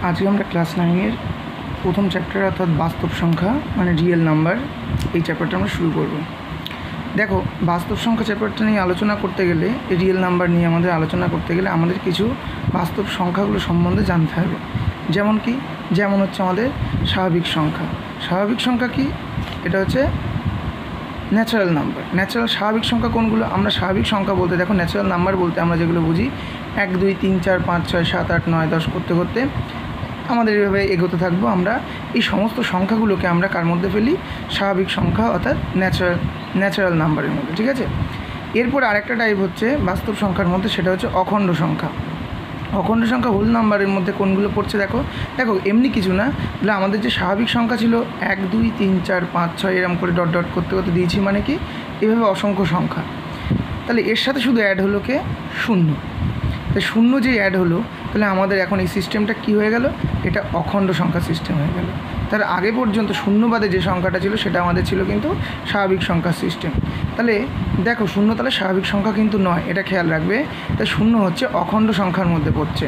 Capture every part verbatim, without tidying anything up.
আজকে আমরা ক্লাস নাইনের প্রথম চ্যাপ্টার অর্থাৎ বাস্তব সংখ্যা মানে রিয়েল নাম্বার এই চ্যাপ্টারটা আমরা শুরু করব। দেখো, বাস্তব সংখ্যা চ্যাপ্টারটা নিয়ে আলোচনা করতে গেলে, রিয়েল নাম্বার নিয়ে আমাদের আলোচনা করতে গেলে আমাদের কিছু বাস্তব সংখ্যাগুলো সম্বন্ধে জানতে হবে। যেমন কি, যেমন হচ্ছে আমাদের স্বাভাবিক সংখ্যা। স্বাভাবিক সংখ্যা কি? এটা হচ্ছে ন্যাচারাল নাম্বার। ন্যাচারাল স্বাভাবিক সংখ্যা কোনগুলো? আমরা স্বাভাবিক সংখ্যা বলতে, দেখো, ন্যাচারাল নাম্বার বলতে আমরা যেগুলো বুঝি এক দুই তিন চার পাঁচ ছয় সাত আট নয় দশ করতে করতে আমাদের এভাবে এগোতে থাকবো। আমরা এই সমস্ত সংখ্যাগুলোকে আমরা কার মধ্যে ফেলি? স্বাভাবিক সংখ্যা অর্থাৎ ন্যাচারাল ন্যাচারাল নাম্বারের মধ্যে। ঠিক আছে, এরপর আরেকটা টাইপ হচ্ছে বাস্তব সংখ্যার মধ্যে, সেটা হচ্ছে অখণ্ড সংখ্যা। অখণ্ড সংখ্যা হোল নাম্বারের মধ্যে কোনগুলো পড়ছে? দেখো দেখো এমনি কিছু না, তাহলে আমাদের যে স্বাভাবিক সংখ্যা ছিল এক দুই তিন চার পাঁচ ছয় এরকম করে ডট ডট করতে করতে দিয়েছি, মানে কি এভাবে অসংখ্য সংখ্যা। তাহলে এর সাথে শুধু অ্যাড হলো কে? শূন্য। তাই শূন্য যে অ্যাড হলো, তাহলে আমাদের এখন এই সিস্টেমটা কি হয়ে গেল? এটা অখণ্ড সংখ্যা সিস্টেম হয়ে গেল। তার আগে পর্যন্ত শূন্যবাদে যে সংখ্যাটা ছিল সেটা আমাদের ছিল কিন্তু স্বাভাবিক সংখ্যার সিস্টেম। তাহলে দেখো, শূন্য তাহলে স্বাভাবিক সংখ্যা কিন্তু নয়, এটা খেয়াল রাখবে। তাই শূন্য হচ্ছে অখণ্ড সংখ্যার মধ্যে পড়ছে।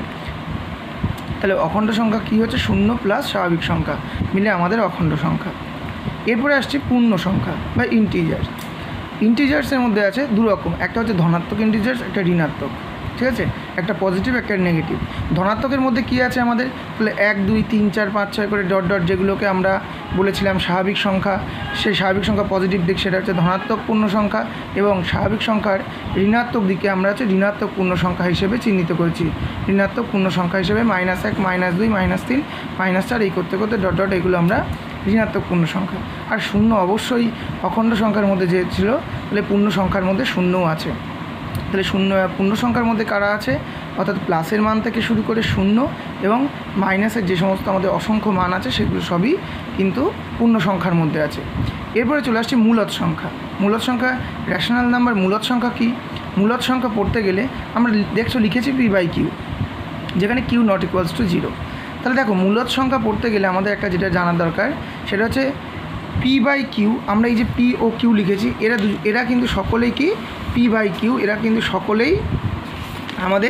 তাহলে অখণ্ড সংখ্যা কী হচ্ছে? শূন্য প্লাস স্বাভাবিক সংখ্যা মিলে আমাদের অখণ্ড সংখ্যা। এরপরে আসছে পূর্ণ সংখ্যা বা ইন্টিজার্স। ইন্টিজার্সের মধ্যে আছে দু রকম, একটা হচ্ছে ধনাত্মক ইন্টিজার্স, একটা ঋণাত্মক। ঠিক আছে, একটা পজিটিভ একটা নেগেটিভ। ধনাত্মকের মধ্যে কী আছে আমাদের? তাহলে এক দুই তিন চার পাঁচ ছয় করে ডট ডট যেগুলোকে আমরা বলেছিলাম স্বাভাবিক সংখ্যা, সেই স্বাভাবিক সংখ্যা পজিটিভ দিক সেটা হচ্ছে ধনাত্মক পূর্ণ সংখ্যা, এবং স্বাভাবিক সংখ্যার ঋণাত্মক দিকে আমরা হচ্ছে ঋণাত্মক পূর্ণ সংখ্যা হিসেবে চিহ্নিত করেছি। ঋণাত্মক পূর্ণ সংখ্যা হিসেবে মাইনাস এক, মাইনাস দুই, মাইনাস তিন, মাইনাস চার এই করতে করতে ডট ডট এগুলো আমরা ঋণাত্মক পূর্ণ সংখ্যা। আর শূন্য অবশ্যই অখণ্ড সংখ্যার মধ্যে যে ছিল, তাহলে পূর্ণ সংখ্যার মধ্যে শূন্যও আছে। তাহলে শূন্য পূর্ণ সংখ্যার মধ্যে কারা আছে? অর্থাৎ প্লাসের মান থেকে শুরু করে শূন্য এবং মাইনাসের যে সমস্ত আমাদের অসংখ্য মান আছে সেগুলো সবই কিন্তু পূর্ণ সংখ্যার মধ্যে আছে। এরপরে চলে আসছে মূলদ সংখ্যা। মূলদ সংখ্যা রেশনাল নাম্বার। মূলদ সংখ্যা কি? মূলদ সংখ্যা পড়তে গেলে আমরা দেখছো লিখেছি পি বাই কিউ, যেখানে Q not equals to zero. তাহলে দেখো, মূলদ সংখ্যা পড়তে গেলে আমাদের একটা যেটা জানার দরকার, সেটা হচ্ছে পি বাই কিউ। আমরা এই যে পি ও কিউ লিখেছি, এরা এরা কিন্তু সকলেই কি পি বাই কিউ, এরা কিন্তু সকলেই আমাদের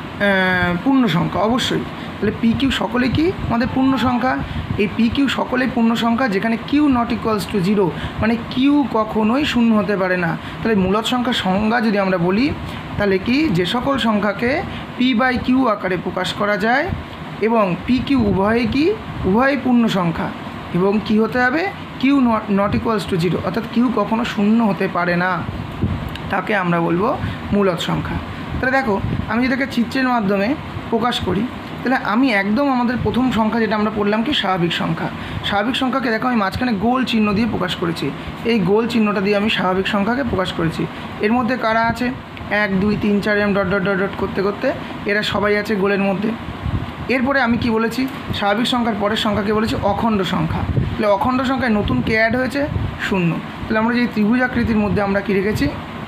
পূর্ণ সংখ্যা অবশ্যই। তাহলে পি কিউ সকলেই কি আমাদের পূর্ণ সংখ্যা। এই পি কিউ সকলেই পূর্ণ সংখ্যা, যেখানে Q not equals to zero, মানে কিউ কখনোই শূন্য হতে পারে না। তাহলে মূলদ সংখ্যার সংজ্ঞা যদি আমরা বলি, তাহলে কি যে সকল সংখ্যাকে পি বাই কিউ আকারে প্রকাশ করা যায় এবং পি কিউ উভয়ই কি উভয়ই পূর্ণ সংখ্যা, এবং কি হতে হবে? Q not not equals to zero, অর্থাৎ কিউ কখনো শূন্য হতে পারে না, তাকে আমরা বলবো মূলদ সংখ্যা। তাহলে দেখো, আমি যেটাকে চিত্রের মাধ্যমে প্রকাশ করি, তাহলে আমি একদম আমাদের প্রথম সংখ্যা যেটা আমরা পড়লাম কি স্বাভাবিক সংখ্যা। স্বাভাবিক সংখ্যাকে দেখো আমি মাঝখানে গোল চিহ্ন দিয়ে প্রকাশ করেছি। এই গোল চিহ্নটা দিয়ে আমি স্বাভাবিক সংখ্যাকে প্রকাশ করেছি। এর মধ্যে কারা আছে? এক দুই তিন চার M dot dot dot dot করতে করতে এরা সবাই আছে গোলের মধ্যে। এরপরে আমি কি বলেছি? স্বাভাবিক সংখ্যার পরের সংখ্যাকে বলেছি অখণ্ড সংখ্যা। তাহলে অখণ্ড সংখ্যায় নতুন কে অ্যাড হয়েছে? শূন্য। তাহলে আমরা যে ত্রিভুজ আকৃতির মধ্যে আমরা কী রেখেছি?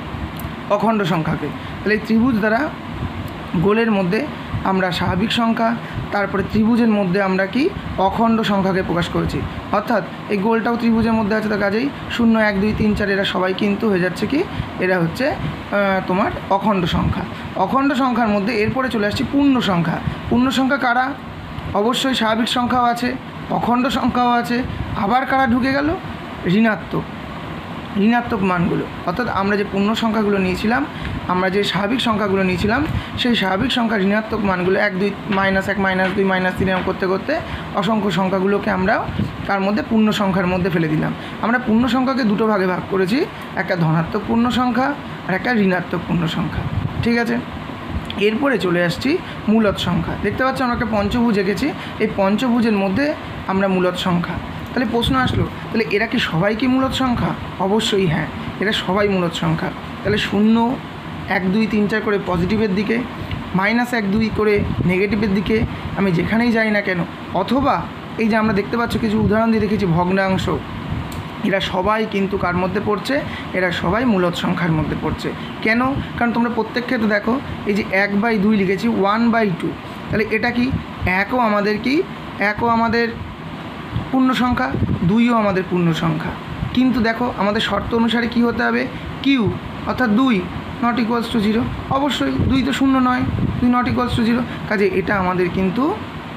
অখণ্ড সংখ্যাকে। তাহলে এই ত্রিভুজ দ্বারা গোলের মধ্যে আমরা স্বাভাবিক সংখ্যা, তারপরে ত্রিভুজের মধ্যে আমরা কি অখণ্ড সংখ্যাকে প্রকাশ করেছি। অর্থাৎ এই গোলটাও ত্রিভুজের মধ্যে আছে, তো কাজেই শূন্য এক দুই তিন চার এরা সবাই কিন্তু হয়ে যাচ্ছে কি, এরা হচ্ছে তোমার অখণ্ড সংখ্যা। অখণ্ড সংখ্যার মধ্যে এরপরে চলে আসছে পূর্ণ সংখ্যা। পূর্ণ সংখ্যা কারা? অবশ্যই স্বাভাবিক সংখ্যাও আছে, অখণ্ড সংখ্যাও আছে, আবার কারা ঢুকে গেল? ঋণাত্মক ঋণাত্মক মানগুলো। অর্থাৎ আমরা যে পূর্ণ সংখ্যাগুলো নিয়েছিলাম, আমরা যে স্বাভাবিক সংখ্যাগুলো নিয়েছিলাম, সেই স্বাভাবিক সংখ্যা ঋণাত্মক মানগুলো এক দুই মাইনাস এক, মাইনাস দুই, মাইনাস তিন এরকম করতে করতে অসংখ্য সংখ্যাগুলোকে আমরা তার মধ্যে পূর্ণ সংখ্যার মধ্যে ফেলে দিলাম। আমরা পূর্ণ সংখ্যাকে দুটো ভাগে ভাগ করেছি, একটা ধনাত্মক পূর্ণ সংখ্যা আর একটা ঋণাত্মক পূর্ণ সংখ্যা। ঠিক আছে, এরপরে চলে আসছি মূলদ সংখ্যা। দেখতে পাচ্ছি আমরা একটা পঞ্চভুজ এঁকেছি, এই পঞ্চভুজের মধ্যে আমরা মূলদ সংখ্যা। তাহলে প্রশ্ন আসলো, তাহলে এরা কি সবাই কি মূলদ সংখ্যা? অবশ্যই হ্যাঁ, এরা সবাই মূলদ সংখ্যা। তাহলে শূন্য এক দুই তিন চার করে পজিটিভের দিকে, মাইনাস এক দুই করে নেগেটিভের দিকে আমি যেখানেই যাই না কেন, অথবা এই যে আমরা দেখতে পাচ্ছ কিছু উদাহরণ দিয়ে দেখেছি ভগ্নাংশ, এরা সবাই কিন্তু কার মধ্যে পড়ছে? এরা সবাই মূলদ সংখ্যার মধ্যে পড়ছে। কেন? কারণ তোমরা প্রত্যেক ক্ষেত্রে দেখো, এই যে এক বাই দুই লিখেছি, ওয়ান বাই টু, তাহলে এটা কি একও আমাদের কি একও আমাদের পূর্ণ সংখ্যা, দুইও আমাদের পূর্ণ সংখ্যা। কিন্তু দেখো আমাদের শর্ত অনুসারে কি হতে হবে? কিউ অর্থাৎ দুই নট ইকুয়ালস টু জিরো। অবশ্যই দুই তো শূন্য নয়, দুই নট ইকুয়ালস টু জিরো, কাজে এটা আমাদের কিন্তু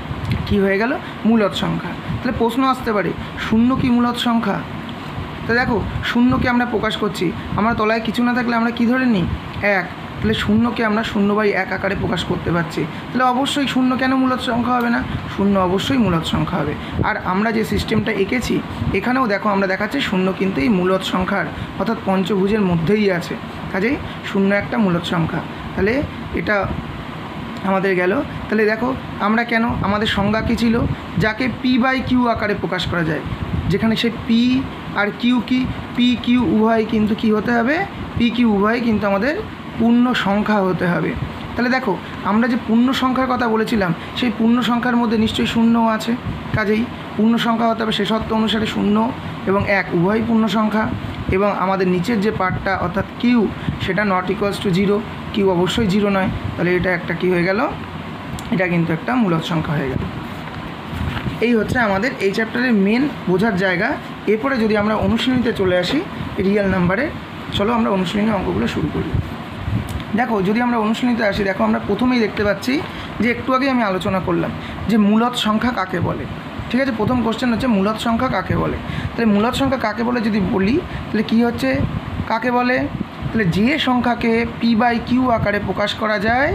কি হয়ে গেল? মূলদ সংখ্যা। তাহলে প্রশ্ন আসতে পারে শূন্য কি মূলদ সংখ্যা? তো দেখো শূন্যকে আমরা প্রকাশ করছি, আমরা তলায় কিছু না থাকলে আমরা কি ধরে নিই? এক। তাহলে শূন্যকে আমরা শূন্য বাই এক আকারে প্রকাশ করতে পারছি, তাহলে অবশ্যই শূন্য কেন মূলদ সংখ্যা হবে না? শূন্য অবশ্যই মূলদ সংখ্যা হবে। আর আমরা যে সিস্টেমটা এঁকেছি এখানেও দেখো আমরা দেখাচ্ছি শূন্য কিন্তু এই মূলদ সংখ্যার অর্থাৎ পঞ্চভুজের মধ্যেই আছে, কাজেই শূন্য একটা মূলদ সংখ্যা। তাহলে এটা আমাদের গেল। তাহলে দেখো আমরা কেন, আমাদের সংজ্ঞা কী ছিল? যাকে পি বাই কিউ আকারে প্রকাশ করা যায়, যেখানে সে পি আর কিউ কি, পি কিউ উভয় কিন্তু কি হতে হবে? পি কিউ উভয় কিন্তু আমাদের পূর্ণ সংখ্যা হতে হবে। তাহলে দেখো আমরা যে পূর্ণ সংখ্যার কথা বলেছিলাম সেই পূর্ণ সংখ্যার মধ্যে নিশ্চয়ই শূন্যও আছে, কাজেই পূর্ণ সংখ্যা হতে হবে শেষত্ব অনুসারে শূন্য এবং এক উভয় পূর্ণ সংখ্যা। এবং আমাদের নিচের যে পার্টটা অর্থাৎ কিউ সেটা not equals to zero, Q অবশ্যই জিরো নয়, তাহলে এটা একটা কি হয়ে গেল? এটা কিন্তু একটা মূলদ সংখ্যা হয়ে গেল। এই হচ্ছে আমাদের এই চ্যাপ্টারের মেন বোঝার জায়গা। এরপরে যদি আমরা অনুশীলনীতে চলে আসি রিয়েল নাম্বারে, চলো আমরা অনুশীলনী অঙ্কগুলো শুরু করি। দেখো যদি আমরা অনুশীলনীতে আসি, দেখো আমরা প্রথমেই দেখতে পাচ্ছি যে একটু আগেই আমি আলোচনা করলাম যে মূলদ সংখ্যা কাকে বলে। ঠিক আছে, প্রথম কোশ্চেন হচ্ছে মূলদ সংখ্যা কাকে বলে। তাহলে মূলদ সংখ্যা কাকে বলে যদি বলি তাহলে কি হচ্ছে, কাকে বলে? তাহলে যে সংখ্যাকে পি বাই কিউ আকারে প্রকাশ করা যায়,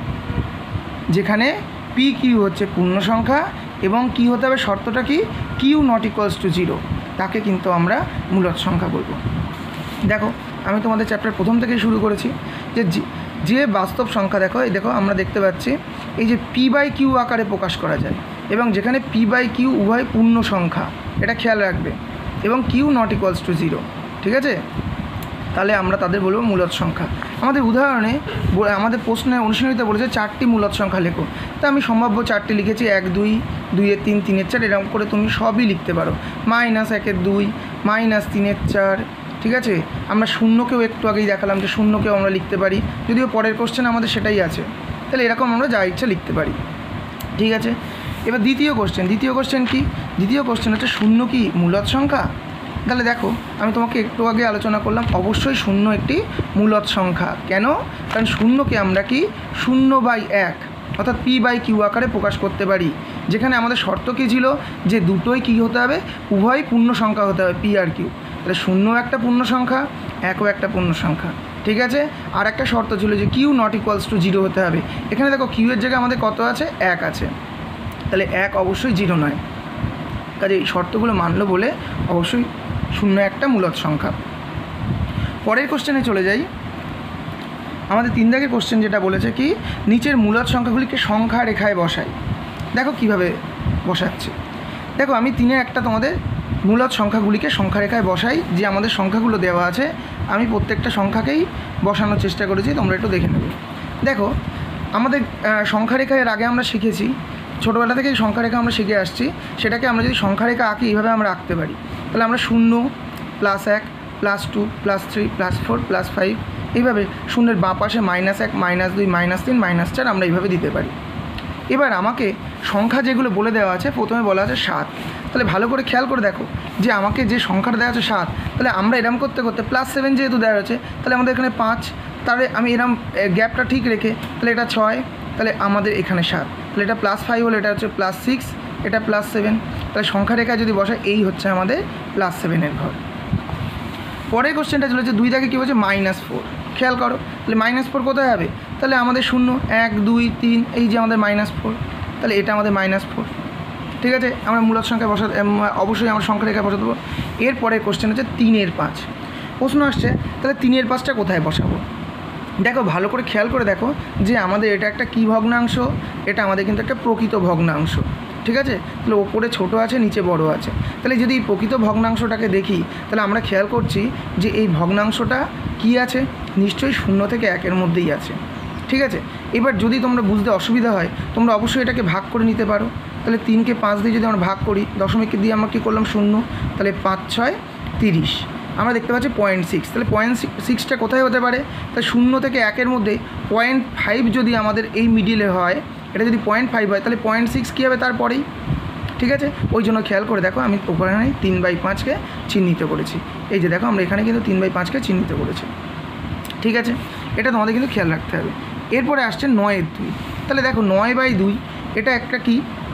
যেখানে পি কিউ হচ্ছে পূর্ণ সংখ্যা এবং কি হতে হবে, শর্তটা কি? Q not equals to zero, তাকে কিন্তু আমরা মূলদ সংখ্যা বলবো। দেখো আমি তোমাদের চ্যাপ্টার প্রথম থেকেই শুরু করেছি যে যে বাস্তব সংখ্যা, দেখো এই দেখো আমরা দেখতে পাচ্ছি এই যে পি বাই কিউ আকারে প্রকাশ করা যায় এবং যেখানে পি বাই কিউ উভয় পূর্ণ সংখ্যা, এটা খেয়াল রাখবে, এবং Q not equals to zero. ঠিক আছে, তাহলে আমরা তাদের বলবো মূলদ সংখ্যা। আমাদের উদাহরণে আমাদের প্রশ্নে অনুশীলনীতে বলেছে চারটি মূলদ সংখ্যা লেখো, তা আমি সম্ভাব্য চারটি লিখেছি, এক দুই, দুইয়ের তিন, তিনের চার, এরকম করে তুমি সবই লিখতে পারো। মাইনাস একের দুই, মাইনাস তিনের চার। ঠিক আছে, আমরা শূন্যকেও একটু আগেই দেখালাম যে শূন্যকেও আমরা লিখতে পারি, যদিও পরের কোশ্চেন আমাদের সেটাই আছে। তাহলে এরকম আমরা যা ইচ্ছা লিখতে পারি। ঠিক আছে, এবার দ্বিতীয় কোশ্চেন। দ্বিতীয় কোশ্চেন কি? দ্বিতীয় কোশ্চেন হচ্ছে শূন্য কি মূলদ সংখ্যা? তাহলে দেখো আমি তোমাকে একটু আগে আলোচনা করলাম অবশ্যই শূন্য একটি মূলদ সংখ্যা। কেন? কারণ শূন্যকে আমরা কি শূন্য বাই এক অর্থাৎ পি বাই কিউ আকারে প্রকাশ করতে পারি, যেখানে আমাদের শর্ত কী ছিল যে দুটোই কী হতে হবে, উভয় পূর্ণ সংখ্যা হতে হবে, পি আর কিউ। তাহলে শূন্য একটা পূর্ণ সংখ্যা, একও একটা পূর্ণ সংখ্যা। ঠিক আছে, আর একটা শর্ত ছিল যে Q not equals to zero হতে হবে। এখানে দেখো কিউ এর জায়গায় আমাদের কত আছে? এক আছে, তাহলে এক অবশ্যই জিরো নয়, কাজে এই শর্তগুলো মানলো বলে অবশ্যই শূন্য একটা মূলদ সংখ্যা। পরের কোশ্চেনে চলে যাই। আমাদের তিন দাগের কোশ্চেন যেটা বলেছে কি, নিচের মূলদ সংখ্যাগুলিকে সংখ্যা রেখায় বসাই। দেখো কিভাবে বসাচ্ছে। দেখো আমি তিনের একটা তোমাদের মূলদ সংখ্যাগুলিকে সংখ্যা রেখায় বসাই, যে আমাদের সংখ্যাগুলো দেওয়া আছে আমি প্রত্যেকটা সংখ্যাকেই বসানোর চেষ্টা করেছি, তোমরা একটু দেখে নেবে। দেখো আমাদের সংখ্যা রেখা এর আগে আমরা শিখেছি, ছোটোবেলা থেকেই সংখ্যা রেখা আমরা শিখে আসছি, সেটাকে আমরা যদি সংখ্যা রেখা আঁকি এইভাবে আমরা আঁকতে পারি। তাহলে আমরা শূন্য প্লাস এক plus two plus three plus four plus five, এইভাবে শূন্যের বাঁ পাশে মাইনাস এক মাইনাস দুই মাইনাস তিন মাইনাস চার আমরা এইভাবে দিতে পারি। এবার আমাকে সংখ্যা যেগুলো বলে দেওয়া আছে, প্রথমে বলা আছে সাত। তাহলে ভালো করে খেয়াল করে দেখো যে আমাকে যে সংখ্যাটা দেওয়া আছে সাত, তাহলে আমরা এরম করতে করতে প্লাস সেভেন যেহেতু দেওয়া আছে তাহলে আমাদের এখানে পাঁচ, তাহলে আমি এরম গ্যাপটা ঠিক রেখে তাহলে এটা ছয়, তাহলে আমাদের এখানে সাত, তাহলে এটা প্লাস ফাইভ হলে এটা হচ্ছে প্লাস সিক্স, এটা প্লাস সেভেন, তাহলে সংখ্যা রেখায় যদি বসায় এই হচ্ছে আমাদের প্লাস সেভেনের ঘর। পরের কোশ্চেনটা চলেছে দুই দাগে কী বলছে, মাইনাস ফোর। খেয়াল করো, তাহলে মাইনাস ফোর কোথায় হবে? তাহলে আমাদের শূন্য এক দুই তিন, এই যে আমাদের মাইনাস ফোর, তাহলে এটা আমাদের মাইনাস ফোর। ঠিক আছে, আমরা মূলদ সংখ্যা বসা অবশ্যই আমরা সংখ্যা রেখা বসা দেবো। এরপরের কোশ্চেন হচ্ছে তিনের পাঁচ। প্রশ্ন আসছে তাহলে তিনের পাঁচটা কোথায় বসাবো? দেখো ভালো করে খেয়াল করে দেখো যে আমাদের এটা একটা কী ভগ্নাংশ, এটা আমাদের কিন্তু একটা প্রকৃত ভগ্নাংশ। ঠিক আছে, তাহলে ওপরে ছোট আছে নিচে বড় আছে, তাহলে যদি এই প্রকৃত ভগ্নাংশটাকে দেখি তাহলে আমরা খেয়াল করছি যে এই ভগ্নাংশটা কি আছে, নিশ্চয়ই শূন্য থেকে একের মধ্যেই আছে। ঠিক আছে, এবার যদি তোমরা বুঝতে অসুবিধা হয় তোমরা অবশ্যই এটাকে ভাগ করে নিতে পারো। তাহলে তিনকে পাঁচ দিয়ে যদি আমরা ভাগ করি, দশমিককে দিয়ে আমরা কী করলাম শূন্য, তাহলে পাঁচ ছয় তিরিশ, আমরা দেখতে পাচ্ছি পয়েন্ট সিক্স। তাহলে পয়েন্ট সিক্সটা কোথায় হতে পারে? তাহলে শূন্য থেকে একের মধ্যে পয়েন্ট ফাইভ যদি আমাদের এই মিডিলে হয়, এটা যদি পয়েন্ট ফাইভ হয় তাহলে পয়েন্ট সিক্স কী হবে তারপরেই। ঠিক আছে, ওই জন্য খেয়াল করে দেখো আমি ওখানে তিন বাই পাঁচকে চিহ্নিত করেছি। এই যে দেখো আমরা এখানে কিন্তু তিন বাই পাঁচকে চিহ্নিত করেছি। ঠিক আছে, এটা তোমাদের কিন্তু খেয়াল রাখতে হবে। এরপরে আসছে নয়ের দুই। তাহলে দেখো নয় বাই দুই, এটা একটা কি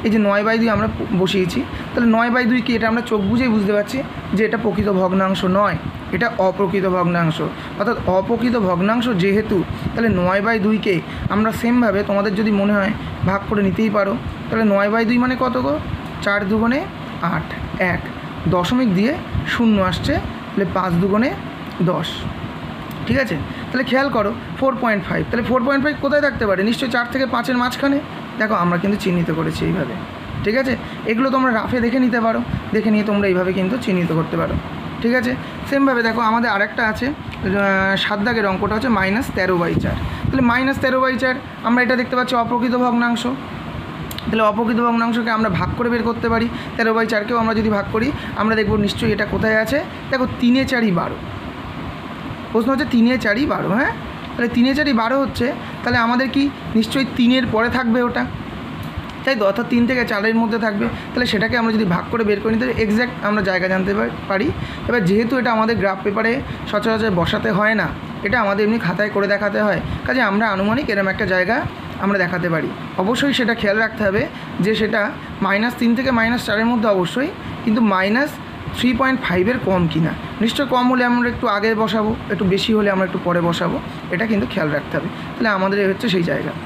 এই যে নয় বাই দুই আমরা বসিয়েছি, তাহলে নয় বাই দুই কি এটা আমরা চোখ বুঝেই বুঝতে পারছি যে এটা প্রকৃত ভগ্নাংশ নয়, এটা অপ্রকৃত ভগ্নাংশ। অর্থাৎ অপ্রকৃত ভগ্নাংশ যেহেতু, তাহলে নয় বাই দুইকে আমরা সেমভাবে তোমাদের যদি মনে হয় ভাগ করে নিতেই পারো। তাহলে নয় বাই দুই মানে কত গো? চার দুগুণে আট, এক দশমিক দিয়ে শূন্য আসছে, তাহলে পাঁচ দুগুণে দশ। ঠিক আছে, তাহলে খেয়াল করো ফোর পয়েন্ট ফাইভ, তাহলে ফোর পয়েন্ট ফাইভ কোথায় থাকতে পারে? নিশ্চয়ই চার থেকে পাঁচের মাঝখানে। দেখো আমরা কিন্তু চিহ্নিত করেছি এইভাবে। ঠিক আছে, এগুলো তোমরা রাফে দেখে নিতে পারো, দেখে নিয়ে তোমরা এইভাবে কিন্তু চিহ্নিত করতে পারো। ঠিক আছে, সেমভাবে দেখো আমাদের আরেকটা আছে সাত দাগের অঙ্কটা হচ্ছে মাইনাস তেরো বাই চার। তাহলে মাইনাস তেরো বাই চার আমরা এটা দেখতে পাচ্ছি অপ্রকৃত ভগ্নাংশ। তাহলে অপ্রকৃত ভগ্নাংশকে আমরা ভাগ করে বের করতে পারি। তেরো বাই চারকেও আমরা যদি ভাগ করি আমরা দেখব নিশ্চয়ই এটা কোথায় আছে। দেখো তিনে চারই বারো, প্রশ্ন হচ্ছে তিনে চারই বারো। হ্যাঁ, তাহলে তিনে চারই বারো হচ্ছে, তাহলে আমাদের কি নিশ্চয়ই তিনের পরে থাকবে ওটা, তাই তো? অর্থাৎ তিন থেকে চারের মধ্যে থাকবে। তাহলে সেটাকে আমরা যদি ভাগ করে বের করে নিতে এক্স্যাক্ট আমরা জায়গা জানতে পারি। এবার যেহেতু এটা আমাদের গ্রাফ পেপারে সচরাচর বসাতে হয় না, এটা আমাদের এমনি খাতায় করে দেখাতে হয়, কাজে আমরা আনুমানিক এরকম একটা জায়গা আমরা দেখাতে পারি। অবশ্যই সেটা খেয়াল রাখতে হবে যে সেটা মাইনাস তিন থেকে মাইনাস চারের মধ্যে অবশ্যই, কিন্তু মাইনাস থ্রি পয়েন্ট ফাইভের কম কিনা। নিশ্চয় কম হলে আমরা একটু আগে বসাবো, একটু বেশি হলে আমরা একটু পরে বসাবো, এটা কিন্তু খেয়াল রাখতে হবে। তাহলে আমাদের এই হচ্ছে সেই জায়গা।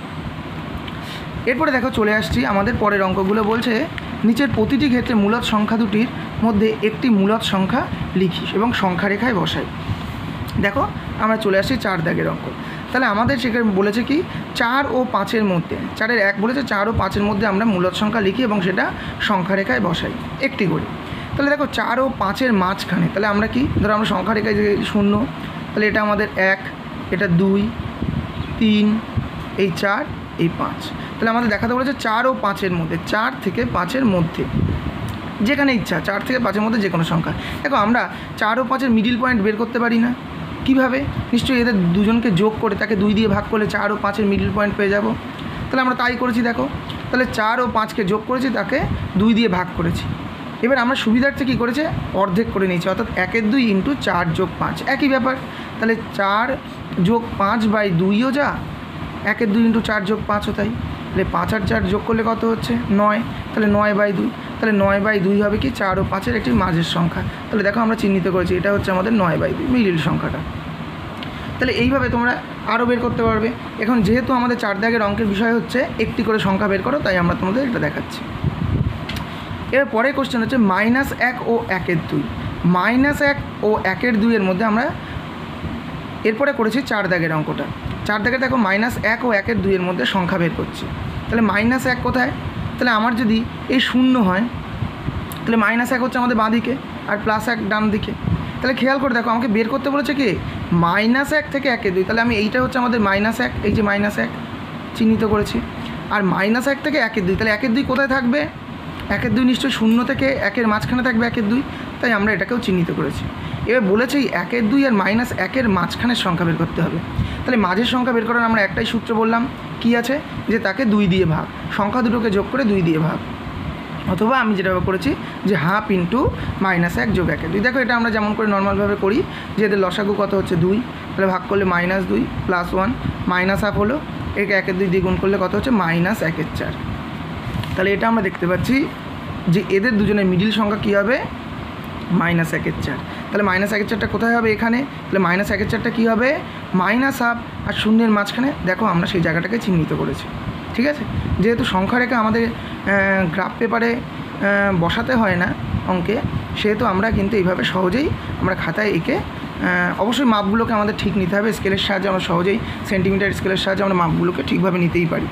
এরপরে দেখো চলে আসছি আমাদের পরের অঙ্কগুলো। বলছে নিচের প্রতিটি ক্ষেত্রে মূলদ সংখ্যা দুটির মধ্যে একটি মূলদ সংখ্যা লিখি এবং সংখ্যা রেখায় বসাই। দেখো আমরা চলে আসছি চার দাগের অঙ্ক। তাহলে আমাদের সেখানে বলেছে কি চার ও পাঁচের মধ্যে, চারের এক বলেছে, চার ও পাঁচের মধ্যে আমরা মূলদ সংখ্যা লিখি এবং সেটা সংখ্যা রেখায় বসাই একটি করে। তাহলে দেখো চার ও পাঁচের মাঝখানে, তাহলে আমরা কি ধরো আমরা সংখ্যা রেখায় যে শূন্য, তাহলে এটা আমাদের এক, এটা দুই, তিন, এই চার, এই পাঁচ। তাহলে আমাদের দেখাতে বলেছে চার ও পাঁচের মধ্যে, চার থেকে পাঁচের মধ্যে যেখানে ইচ্ছা, চার থেকে পাঁচের মধ্যে যে কোনো সংখ্যা। দেখো আমরা চার ও পাঁচের মিডিল পয়েন্ট বের করতে পারি না, কীভাবে? নিশ্চয়ই এদের দুজনকে যোগ করে তাকে দুই দিয়ে ভাগ করলে চার ও পাঁচের মিডিল পয়েন্ট পেয়ে যাব। তাহলে আমরা তাই করেছি। দেখো তাহলে চার ও পাঁচকে যোগ করেছি, তাকে দুই দিয়ে ভাগ করেছি। এবার আমরা সুবিধার্থে কী করেছে অর্ধেক করে নিয়েছি, অর্থাৎ একের দুই ইন্টু চার যোগ পাঁচ একই ব্যাপার। তাহলে চার যোগ পাঁচ বাই দুইও যা, একের দুই ইন্টু চার যোগ পাঁচও তাই। তাহলে পাঁচ আর চার যোগ করলে কত হচ্ছে? নয়। তাহলে নয় বাই দুই, তাহলে নয় বাই দুই হবে কি চার ও পাঁচের একটি মাঝের সংখ্যা। তাহলে দেখো আমরা চিহ্নিত করেছি, এটা হচ্ছে আমাদের নয় বাই দুই মিডিল সংখ্যাটা। তাহলে এইভাবে তোমরা আরও বের করতে পারবে। এখন যেহেতু আমাদের চার দাগের অঙ্কের বিষয় হচ্ছে একটি করে সংখ্যা বের করো, তাই আমরা তোমাদের এটা দেখাচ্ছি। এর পরে কোশ্চেন হচ্ছে মাইনাস এক ও একের দুই। মাইনাস এক ও একের দুইয়ের মধ্যে আমরা এরপরে করেছি চার দাগের অঙ্কটা। চার দাগে দেখো মাইনাস এক ও একের দুইয়ের মধ্যে সংখ্যা বের করছি। তাহলে মাইনাস এক কোথায়? তাহলে আমার যদি এই শূন্য হয়, তাহলে মাইনাস এক হচ্ছে আমাদের বাঁ দিকে আর প্লাস এক ডান দিকে। তাহলে খেয়াল করে দেখো আমাকে বের করতে বলেছে কি মাইনাস এক থেকে একের দুই। তাহলে আমি এইটা হচ্ছে আমাদের মাইনাস এক, এই যে মাইনাস এক চিহ্নিত করেছি। আর মাইনাস এক থেকে একের দুই, তাহলে একের দুই কোথায় থাকবে? একের দুই নিশ্চয়ই শূন্য থেকে একের মাঝখানে থাকবে একের দুই, তাই আমরা এটাকেও চিহ্নিত করেছি। এবার বলেছে এই একের দুই আর মাইনাস একের মাঝখানের সংখ্যা বের করতে হবে। তাহলে মাঝের সংখ্যা বের করার আমরা একটাই সূত্র বললাম, কি আছে যে তাকে দুই দিয়ে ভাগ, সংখ্যা দুটোকে যোগ করে দুই দিয়ে ভাগ। অথবা আমি যেটা করেছি যে হাফ ইন্টু মাইনাস এক যোগ একের দুই। দেখো এটা আমরা যেমন করে নর্মালভাবে করি, যে এদের লসাগু কত হচ্ছে দুই, তাহলে ভাগ করলে মাইনাস দুই প্লাস ওয়ান, মাইনাস হাফ হলো, একে একের দুই দ্বিগুণ করলে কত হচ্ছে মাইনাস একের চার। তাহলে এটা আমরা দেখতে পাচ্ছি যে এদের দুজনের মিডিল সংখ্যা কী হবে? মাইনাস একের চার। তাহলে মাইনাস একের চারটা কোথায় হবে? এখানে। তাহলে মাইনাস একের চারটা কী হবে? মাইনাস হাফ আর শূন্যের মাঝখানে। দেখো আমরা সেই জায়গাটাকে চিহ্নিত করেছি। ঠিক আছে, যেহেতু সংখ্যা রেখা আমাদের গ্রাফ পেপারে বসাতে হয় না অঙ্কে, সেহেতু আমরা কিন্তু এইভাবে সহজেই আমরা খাতায় এঁকে, অবশ্যই মাপগুলোকে আমাদের ঠিক নিতে হবে। স্কেলের সাহায্যে আমরা সহজেই সেন্টিমিটার স্কেলের সাহায্যে আমরা মাপগুলোকে ঠিকভাবে নিতেই পারি।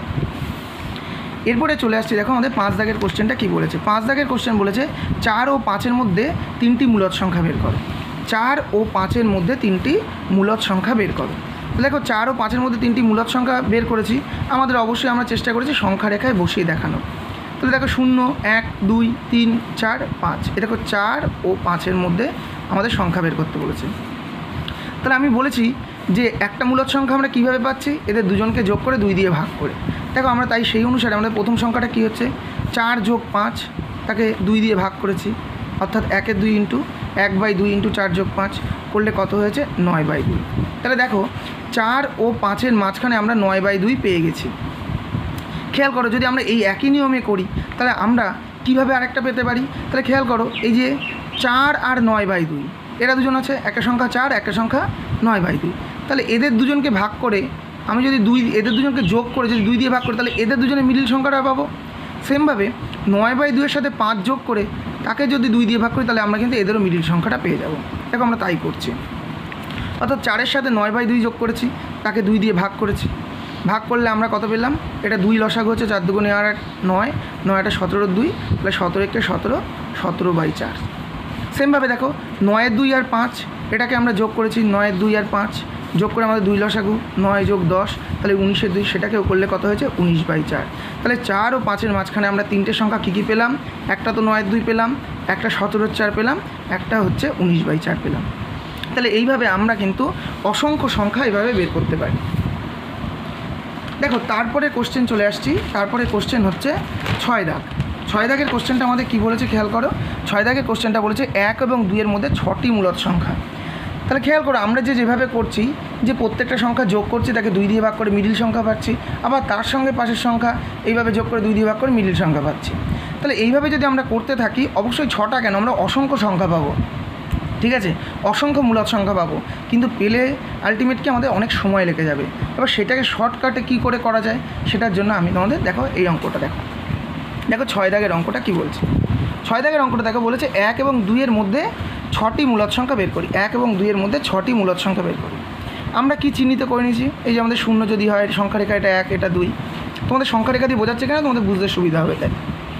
এরপরে চলে আসছে দেখো আমাদের পাঁচ দাগের কোশ্চেনটা কী বলেছে। পাঁচ দাগের কোশ্চেন বলেছে চার ও পাঁচের মধ্যে তিনটি মূলদ সংখ্যা বের করো। চার ও পাঁচের মধ্যে তিনটি মূলদ সংখ্যা বের করো। দেখো চার ও পাঁচের মধ্যে তিনটি মূলদ সংখ্যা বের করেছি, আমাদের অবশ্যই আমরা চেষ্টা করেছি সংখ্যা রেখায় বসিয়ে দেখানো। তাহলে দেখো শূন্য, এক, দুই, তিন, চার, পাঁচ। এ দেখো চার ও পাঁচের মধ্যে আমাদের সংখ্যা বের করতে বলেছে। তাহলে আমি বলেছি যে একটা মূলদ সংখ্যা আমরা কীভাবে পাচ্ছি? এদের দুজনকে যোগ করে দুই দিয়ে ভাগ করে। দেখো আমরা তাই সেই অনুসারে আমাদের প্রথম সংখ্যাটা কী হচ্ছে? চার যোগ পাঁচ, তাকে দুই দিয়ে ভাগ করেছি, অর্থাৎ একের দুই ইন্টু এক বাই দুই ইন্টু চার যোগ পাঁচ করলে কত হয়েছে? নয় বাই দুই। তাহলে দেখো চার ও পাঁচের মাঝখানে আমরা নয় বাই দুই পেয়ে গেছি। খেয়াল করো যদি আমরা এই একই নিয়মে করি তাহলে আমরা কীভাবে আরেকটা পেতে পারি। তাহলে খেয়াল করো এই যে চার আর নয় বাই দুই, এরা দুজন আছে, একটা সংখ্যা চার একটা সংখ্যা নয় বাই দুই। তাহলে এদের দুজনকে ভাগ করে আমি যদি দুই এদের দুজনকে যোগ করে যদি দুই দিয়ে ভাগ করি তাহলে এদের দুজনের মিডিল সংখ্যাটা পাবো। সেমভাবে নয় বাই দুইয়ের সাথে পাঁচ যোগ করে তাকে যদি দুই দিয়ে ভাগ করি তাহলে আমরা কিন্তু এদেরও মিডিল সংখ্যাটা পেয়ে যাব। দেখো আমরা তাই করছি, অর্থাৎ চারের সাথে নয় বাই দুই যোগ করেছি, তাকে দুই দিয়ে ভাগ করেছি, ভাগ করলে আমরা কত পেলাম, এটা দুই লসাগু হচ্ছে চার দুগুণে আর নয়, নয় একটা সতেরো দুই, তাহলে সতেরো একে সতেরো, সতেরো বাই চার। সেমভাবে দেখো নয়ের দুই আর পাঁচ, এটাকে আমরা যোগ করেছি, নয়ের দুই আর পাঁচ যোগ করে আমাদের দুই লসাগু, নয় যোগ দশ, তাহলে উনিশের দুই, সেটাকেও করলে কত হয়েছে উনিশ বাই চার। তাহলে চার ও পাঁচের মাঝখানে আমরা তিনটে সংখ্যা কী কী পেলাম, একটা তো নয়ের দুই পেলাম, একটা সতেরোর চার পেলাম, একটা হচ্ছে উনিশ বাই চার পেলাম। তাহলে এইভাবে আমরা কিন্তু অসংখ্য সংখ্যা এইভাবে বের করতে পারি। দেখো তারপরে কোশ্চেন চলে আসছি, তারপরে কোশ্চেন হচ্ছে ছয় দাগ। ছয় দাগের কোশ্চেনটা আমাদের কী বলেছে খেয়াল করো, ছয় দাগের কোশ্চেনটা বলেছে এক এবং দুইয়ের মধ্যে ছটি মূলদ সংখ্যা। তাহলে খেয়াল করো আমরা যে যেভাবে করছি যে প্রত্যেকটা সংখ্যা যোগ করছি তাকে দুই দিয়ে ভাগ করে মিডিল সংখ্যা পাচ্ছি, আবার তার সঙ্গে পাশের সংখ্যা এইভাবে যোগ করে দুই দিয়ে ভাগ করে মিডিল সংখ্যা পাচ্ছি। তাহলে এইভাবে যদি আমরা করতে থাকি অবশ্যই ছটা কেন আমরা অসংখ্য সংখ্যা পাবো, ঠিক আছে, অসংখ্য মূলদ সংখ্যা পাবো, কিন্তু পেলে আলটিমেট কি আমাদের অনেক সময় লেগে যাবে। এবার সেটাকে শর্টকাটে কী করে করা যায় সেটার জন্য আমি তোমাদের দেখো এই অঙ্কটা দেখো, দেখো ছয় দাগের অঙ্কটা কী বলছে। ছয় দাগের অঙ্কটা দেখো বলেছে এক এবং দুইয়ের মধ্যে ছটি মূলদ সংখ্যা বের করি, এক এবং দুইয়ের মধ্যে ছটি মূলদ সংখ্যা বের করি। আমরা কি চিহ্নিত করে নিয়েছি, এই যে আমাদের শূন্য যদি হয় সংখ্যা রেখা এটা এক এটা দুই, তোমাদের সংখ্যা রেখা দিয়ে বোঝাচ্ছে কেন তোমাদের বুঝতে সুবিধা হবে তাই।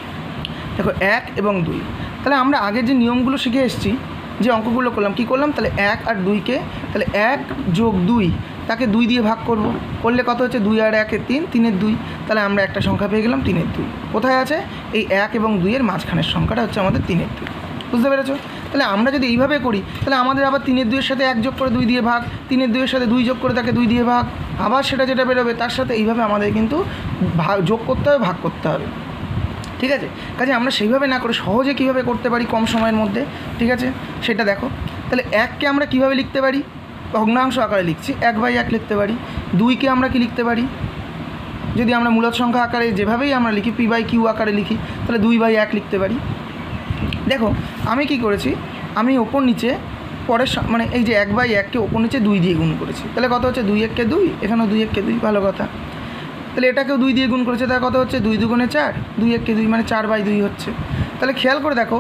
দেখো এক এবং দুই, তাহলে আমরা আগের যে নিয়মগুলো শিখে এসেছি যে অঙ্কগুলো করলাম কী করলাম, তাহলে এক আর দুইকে তাহলে এক যোগ দুই তাকে দুই দিয়ে ভাগ করব, করলে কত হচ্ছে দুই আর একে তিন, তিনের দুই, তাহলে আমরা একটা সংখ্যা পেয়ে গেলাম তিনের দুই। কোথায় আছে এই এক এবং দুইয়ের মাঝখানের সংখ্যাটা হচ্ছে আমাদের তিনের দুই, বুঝতে পেরেছো। তাহলে আমরা যদি এইভাবে করি তাহলে আমাদের আবার তিনের দুইয়ের সাথে এক যোগ করে দুই দিয়ে ভাগ, তিনের দুইয়ের সাথে দুই যোগ করে তাকে দুই দিয়ে ভাগ, আবার সেটা যেটা বেরোবে তার সাথে এইভাবে আমাদের কিন্তু ভাগ যোগ করতে হবে ভাগ করতে হবে, ঠিক আছে। কাজে আমরা সেইভাবে না করে সহজে কীভাবে করতে পারি কম সময়ের মধ্যে, ঠিক আছে, সেটা দেখো। তাহলে এককে আমরা কীভাবে লিখতে পারি, ভগ্নাংশ আকারে লিখছি, এক বাই এক লিখতে পারি। দুইকে আমরা কি লিখতে পারি, যদি আমরা মূলদ সংখ্যা আকারে যেভাবেই আমরা লিখি পি বাই কিউ আকারে লিখি তাহলে দুই বাই এক লিখতে পারি। দেখো আমি কি করেছি, আমি ওপর নিচে পরের মানে এই যে এক বাই এককে ওপর নিচে দুই দিয়ে গুণ করেছি, তাহলে কত হচ্ছে দুই এককে দুই, এখানেও দুই এককে দুই, ভালো কথা। তাহলে এটাকেও দুই দিয়ে গুণ করেছে, তার কত হচ্ছে দুই দুগুণে চার, দুই এককে দুই মানে চার বাই দুই হচ্ছে। তাহলে খেয়াল করে দেখো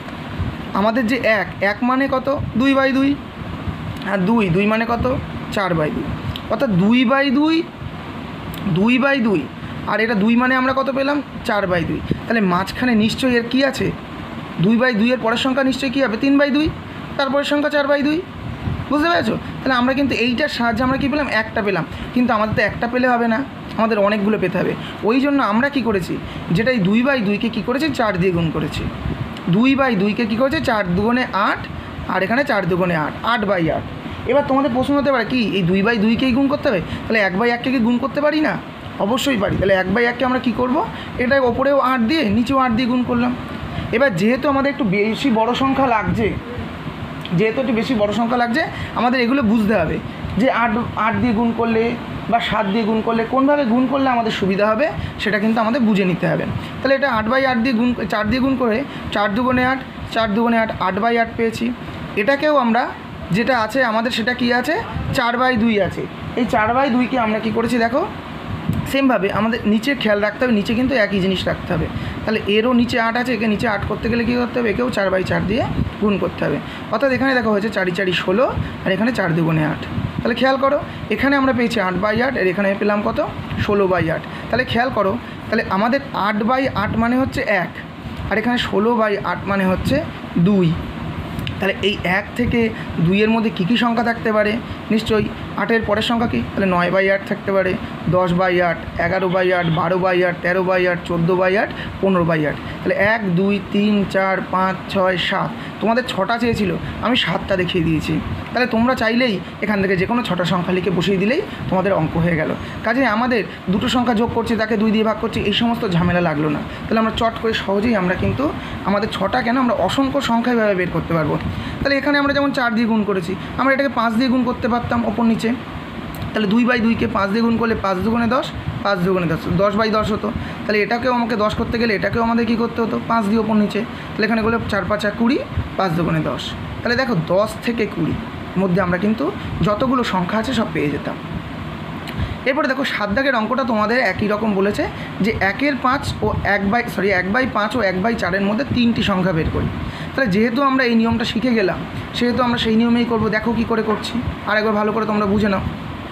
আমাদের যে এক এক মানে কত দুই বাই দুই, আর দুই দুই মানে কত চার বাই দুই, অর্থাৎ দুই বাই দুই দুই বাই দুই, আর এটা দুই মানে আমরা কত পেলাম চার বাই দুই। তাহলে মাঝখানে নিশ্চয়ই এর কী আছে, দুই বাই দুইয়ের পরের সংখ্যা নিশ্চয়ই কী হবে তিন বাই দুই, তারপরের সংখ্যা চার বাই দুই, বুঝতে পেরেছো। তাহলে আমরা কিন্তু এইটার সাহায্যে আমরা কী পেলাম একটা পেলাম, কিন্তু আমাদের তো একটা পেলে হবে না, আমাদের অনেকগুলো পেতে হবে। ওই জন্য আমরা কি করেছি, যেটা এই দুই বাই দুইকে কী করেছি চার দিয়ে গুণ করেছি, দুই বাই দুইকে কী করেছে চার দুগুণে আট, আর এখানে চার দুগুণে আট, আট বাই আট। এবার তোমাদের প্রশ্ন হতে পারে কি এই দুই বাই দুইকেই গুণ করতে হবে, তাহলে এক বাই এককে কি গুণ করতে পারি না, অবশ্যই পারি। তাহলে এক বাই এককে আমরা কী করবো, এটা ওপরেও আট দিয়ে নিচেও আট দিয়ে গুণ করলাম। এবার যেহেতু আমাদের একটু বেশি বড় সংখ্যা লাগছে, যেহেতু একটু বেশি বড় সংখ্যা লাগছে আমাদের এগুলো বুঝতে হবে যে আট আট দিয়ে গুণ করলে বা সাত দিয়ে গুণ করলে কোনভাবে গুণ করলে আমাদের সুবিধা হবে সেটা কিন্তু আমাদের বুঝে নিতে হবে। তাহলে এটা আট বাই আট দিয়ে গুণ চার দিয়ে গুণ করে চার দুগুণে আট, চার দুগুণে আট, আট বাই আট পেয়েছি। এটাকেও আমরা যেটা আছে আমাদের সেটা কি আছে চার বাই দুই আছে, এই চার বাই দুইকে আমরা কি করেছি দেখো সেমভাবে আমাদের নিচে খেয়াল রাখতে হবে, নিচে কিন্তু একই জিনিস রাখতে হবে। তাহলে এরও নিচে আট আছে, একে নিচে আট করতে গেলে কী করতে হবে, একেও চার বাই চার দিয়ে গুণ করতে হবে। অর্থাৎ এখানে দেখো হয়েছে চারি চারি ষোলো, আর এখানে চার দুগুণে আট। তাহলে খেয়াল করো এখানে আমরা পেয়েছি আট বাই আট, আর এখানে পেলাম কত ষোলো বাই আট। তাহলে খেয়াল করো তাহলে আমাদের আট বাই আট মানে হচ্ছে এক, আর এখানে ষোলো বাই আট মানে হচ্ছে দুই। তাহলে এই এক থেকে দুইয়ের মধ্যে কী কী সংখ্যা থাকতে পারে, নিশ্চয়ই আটের পরের সংখ্যা কী, তাহলে নয় বাই আট থাকতে পারে, দশ বাই আট, এগারো বাই আট, বারো বাই আট, তেরো বাই আট, চোদ্দো বাই আট, পনেরো বাই আট। তাহলে এক দুই তিন চার পাঁচ ছয় সাত, তোমাদের ছটা চেয়েছিল আমি সাতটা দেখিয়ে দিয়েছি। তাহলে তোমরা চাইলেই এখান থেকে যে কোনো ছটা সংখ্যা লিখে বসিয়ে দিলেই তোমাদের অঙ্ক হয়ে গেল। কাজে আমাদের দুটো সংখ্যা যোগ করছি তাকে দুই দিয়ে ভাগ করছি, এই সমস্ত ঝামেলা লাগলো না। তাহলে আমরা চট করে সহজেই আমরা কিন্তু আমাদের ছটা কেন আমরা অসংখ্য সংখ্যাভাবে বের করতে পারবো। তাহলে এখানে আমরা যেমন চার দিয়ে গুণ করেছি, আমরা এটাকে পাঁচ দিয়ে গুণ করতে পারতাম ওপর নিচে, তাহলে দুই বাই দুইকে পাঁচ দিয়ে গুণ করলে পাঁচ দুগুণে দশ, পাঁচ দুগুণে দশ, দশ বাই দশ হতো। তাহলে এটাকেও আমাকে দশ করতে গেলে এটাকেও আমাদের কী করতে হতো, পাঁচ দিয়ে ওপর নিচে। তাহলে এখানে করলে চার পাঁচা কুড়ি, পাঁচ দুগুণে দশ। তাহলে দেখো দশ থেকে কুড়ি মধ্যে আমরা কিন্তু যতগুলো সংখ্যা আছে সব পেয়ে যেতাম। এরপরে দেখো সাত দাগের অঙ্কটা তোমাদের একই রকম বলেছে যে একের পাঁচ ও এক বাই সরি এক বাই পাঁচ ও এক বাই চারের মধ্যে তিনটি সংখ্যা বের করি। তাহলে যেহেতু আমরা এই নিয়মটা শিখে গেলাম সেহেতু আমরা সেই নিয়মেই করব। দেখো কী করে করছি, আর একবার ভালো করে তোমরা বুঝে নাও।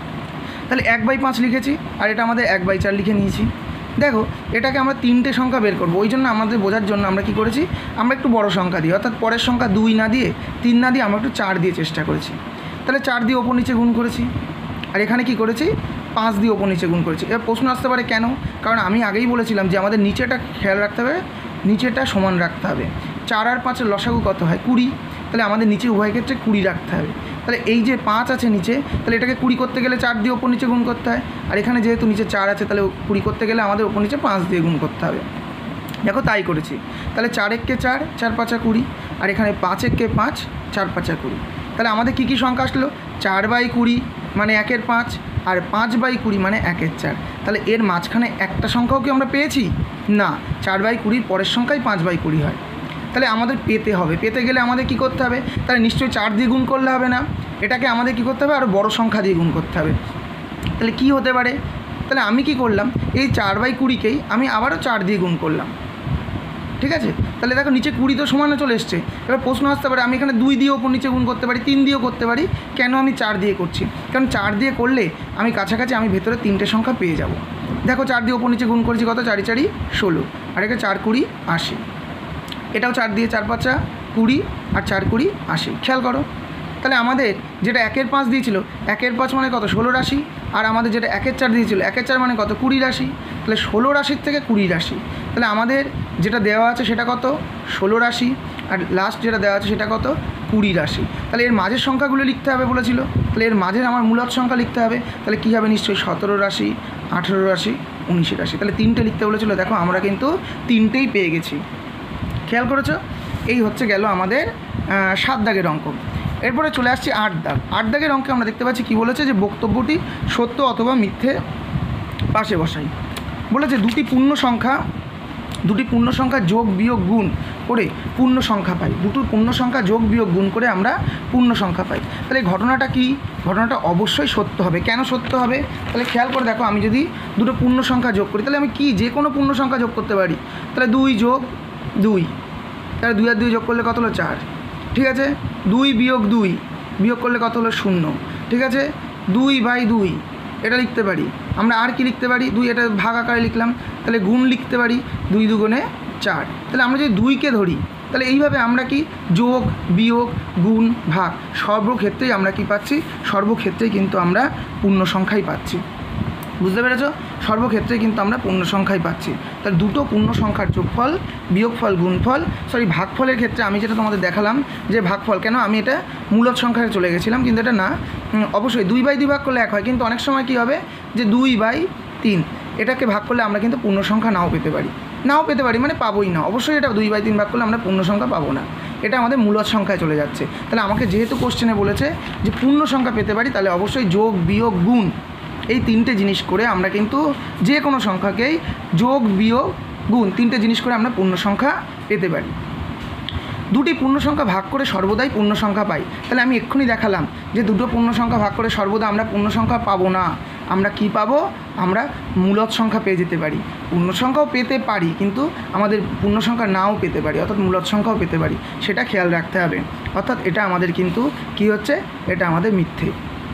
তাহলে এক বাই পাঁচ লিখেছি আর এটা আমাদের এক বাই চার লিখে নিয়েছি। দেখো এটাকে আমরা তিনটে সংখ্যা বের করবো, ওই জন্য আমাদের বোঝার জন্য আমরা কী করেছি, আমরা একটু বড় সংখ্যা দিই, অর্থাৎ পরের সংখ্যা দুই না দিয়ে তিন না দিয়ে আমরা একটু চার দিয়ে চেষ্টা করেছি। তাহলে চার দিয়ে ওপর নিচে গুণ করেছি, আর এখানে কি করেছি, পাঁচ দিয়ে ওপর নিচে গুণ করেছি। এবার প্রশ্ন আসতে পারে কেন, কারণ আমি আগেই বলেছিলাম যে আমাদের নিচেটা খেয়াল রাখতে হবে, নিচেটা সমান রাখতে হবে। চার আর পাঁচের লসাগু কত হয়, কুড়ি। তাহলে আমাদের নিচে উভয় ক্ষেত্রে কুড়ি রাখতে হবে। তাহলে এই যে পাঁচ আছে নিচে, তাহলে এটাকে কুড়ি করতে গেলে চার দিয়ে ওপর নিচে গুণ করতে হয়, আর এখানে যেহেতু নিচে চার আছে তাহলে কুড়ি করতে গেলে আমাদের ওপর নিচে পাঁচ দিয়ে গুণ করতে হবে। দেখো তাই করেছি। তাহলে চার এককে চার, চার পাঁচা কুড়ি, আর এখানে পাঁচ এককে পাঁচ, চার পাঁচা কুড়ি। তাহলে আমাদের কী কী সংখ্যা আসলো, চার বাই কুড়ি মানে একের পাঁচ, আর পাঁচ বাই কুড়ি মানে একের চার। তাহলে এর মাঝখানে একটা সংখ্যাও কি আমরা পেয়েছি না, চার বাই কুড়ির পরের সংখ্যাই পাঁচ বাই কুড়ি হয়। তাহলে আমাদের পেতে হবে, পেতে গেলে আমাদের কি করতে হবে, তাহলে নিশ্চয়ই চার দিয়ে গুণ করলে হবে না, এটাকে আমাদের কি করতে হবে, আরও বড় সংখ্যা দিয়ে গুণ করতে হবে। তাহলে কি হতে পারে, তাহলে আমি কি করলাম, এই চার বাই কুড়িকেই আমি আবারও চার দিয়ে গুণ করলাম। ঠিক আছে, তাহলে দেখো নিচে কুড়ি তো সমানে চলে এসছে। এবার প্রশ্ন আসতে পারে আমি এখানে দুই দিয়ে ওপর নিচে গুণ করতে পারি, তিন দিয়েও করতে পারি, কেন আমি চার দিয়ে করছি, কারণ চার দিয়ে করলে আমি কাছাকাছি আমি ভেতরে তিনটে সংখ্যা পেয়ে যাব। দেখো চার দিয়ে ওপর নিচে গুণ করেছি কত, চারি চারি ষোলো, আর একে চার কুড়ি আশি। এটাও চার দিয়ে চার পাঁচা কুড়ি, আর চার কুড়ি আশি। খেয়াল করো, তাহলে আমাদের যেটা একের পাঁচ দিয়েছিল, একের পাঁচ মানে কত, ষোলো রাশি, আর আমাদের যেটা একের চার দিয়েছিল, একের চার মানে কত, কুড়ি রাশি। তাহলে ষোলো রাশির থেকে কুড়ি রাশি, তাহলে আমাদের যেটা দেওয়া আছে সেটা কত, ষোলো রাশি, আর লাস্ট যেটা দেওয়া আছে সেটা কত, কুড়ি রাশি। তাহলে এর মাঝের সংখ্যাগুলো লিখতে হবে বলেছিল, তাহলে এর মাঝের আমার মূলত সংখ্যা লিখতে হবে। তাহলে কী হবে, নিশ্চয়ই সতেরো রাশি, আঠেরো রাশি, উনিশ রাশি। তাহলে তিনটে লিখতে বলেছিল, দেখো আমরা কিন্তু তিনটেই পেয়ে গেছি। খেয়াল করেছো, এই হচ্ছে গেল আমাদের সাত দাগের অঙ্ক। এরপরে চলে আসছি আট দাগ। আট দাগের অঙ্কে আমরা দেখতে পাচ্ছি কী বলেছে, যে বক্তব্যটি সত্য অথবা মিথ্যে পাশে বসাই। বলেছে দুটি পূর্ণ সংখ্যা দুটি পূর্ণ সংখ্যা যোগ বিয়োগ গুণ করে পূর্ণ সংখ্যা পাই। দুটো পূর্ণ সংখ্যা যোগ বিয়োগ গুণ করে আমরা পূর্ণ সংখ্যা পাই। তাহলে এই ঘটনাটা কি, ঘটনাটা অবশ্যই সত্য হবে। কেন সত্য হবে, তাহলে খেয়াল করে দেখো, আমি যদি দুটো পূর্ণ সংখ্যা যোগ করি তাহলে আমি কি যে কোনো পূর্ণ সংখ্যা যোগ করতে পারি। তাহলে দুই যোগ দুই, তাহলে দুই আর দুই যোগ করলে কত হলো, চার। ঠিক আছে, দুই বিয়োগ দুই, বিয়োগ করলে কত হলো, শূন্য। ঠিক আছে, দুই বাই দুই এটা লিখতে পারি আমরা। আর কি লিখতে পারি, দুই এটা ভাগ আকারে লিখলাম, তাহলে গুণ লিখতে পারি, দুই দুগুণে চার। তাহলে আমরা যদি দুইকে ধরি তাহলে এইভাবে আমরা কি যোগ বিয়োগ গুণ ভাগ সর্বক্ষেত্রেই আমরা কি পাচ্ছি, সর্বক্ষেত্রেই কিন্তু আমরা পূর্ণ সংখ্যাই পাচ্ছি। বুঝতে পেরেছো, সর্বক্ষেত্রে কিন্তু আমরা পূর্ণ সংখ্যাই পাচ্ছি। তাহলে দুটো পূর্ণ সংখ্যার যোগফল বিয়োগফল গুণফল সরি ভাগফলের ক্ষেত্রে আমি যেটা তোমাদের দেখালাম যে ভাগফল, কেন আমি এটা মূলত সংখ্যায় চলে গেছিলাম, কিন্তু এটা না, অবশ্যই দুই বাই দুই ভাগ করলে এক হয়, কিন্তু অনেক সময় কী হবে যে দুই বাই তিন এটাকে ভাগ করলে আমরা কিন্তু পূর্ণ সংখ্যা নাও পেতে পারি, নাও পেতে পারি মানে পাবোই না। অবশ্যই এটা দুই বাই তিন ভাগ করলে আমরা পূর্ণ সংখ্যা পাবো না, এটা আমাদের মূলত সংখ্যায় চলে যাচ্ছে। তাহলে আমাকে যেহেতু কোশ্চেনে বলেছে যে পূর্ণ সংখ্যা পেতে পারি, তাহলে অবশ্যই যোগ বিয়োগ গুণ এই তিনটে জিনিস করে আমরা কিন্তু যে কোনো সংখ্যাকেই যোগ বিয়োগ গুণ তিনটে জিনিস করে আমরা পূর্ণ সংখ্যা পেতে পারি। দুটি পূর্ণ সংখ্যা ভাগ করে সর্বদাই পূর্ণ সংখ্যা পাই। তাহলে আমি এক্ষুনি দেখালাম যে দুটো পূর্ণ সংখ্যা ভাগ করে সর্বদা আমরা পূর্ণ সংখ্যা পাবো না, আমরা কি পাবো, আমরা মূলত সংখ্যা পেয়ে যেতে পারি। পূর্ণ সংখ্যাও পেতে পারি, কিন্তু আমাদের পূর্ণ সংখ্যা নাও পেতে পারি, অর্থাৎ মূলত সংখ্যাও পেতে পারি, সেটা খেয়াল রাখতে হবে। অর্থাৎ এটা আমাদের কিন্তু কি হচ্ছে, এটা আমাদের মিথ্যে।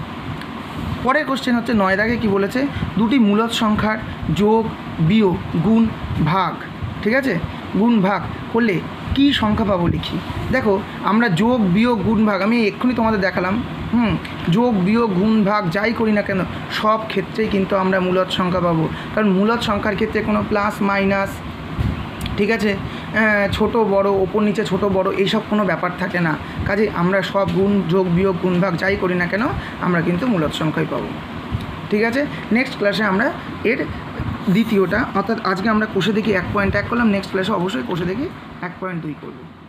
পরের কোশ্চেন হচ্ছে নয় দাগে কী বলেছে, দুটি মূলত সংখ্যার যোগ বিয়োগ গুণ ভাগ, ঠিক আছে, গুণ ভাগ করলে কি সংখ্যা পাবো লিখি। দেখো আমরা যোগ বিয়োগ গুণ ভাগ আমি এক্ষুনি তোমাদের দেখালাম, হুম যোগ বিয়োগ গুণ ভাগ যাই করি না কেন সব ক্ষেত্রেই কিন্তু আমরা মূলত সংখ্যা পাবো, কারণ মূলত সংখ্যার ক্ষেত্রে কোনো প্লাস মাইনাস, ঠিক আছে, ছোট বড় ওপর নিচে ছোট বড় এইসব কোনো ব্যাপার থাকে না। কাজে আমরা সব গুণ যোগ বিয়োগ গুণ ভাগ যাই করি না কেন আমরা কিন্তু মূলত সংখ্যাই পাবো। ঠিক আছে, নেক্সট ক্লাসে আমরা এর দ্বিতীয়টা, অর্থাৎ আজকে আমরা কোষে দেখি এক পয়েন্ট এক করলাম, নেক্সট ক্লাসে অবশ্যই কোষে দেখি এক পয়েন্ট দুই করবো।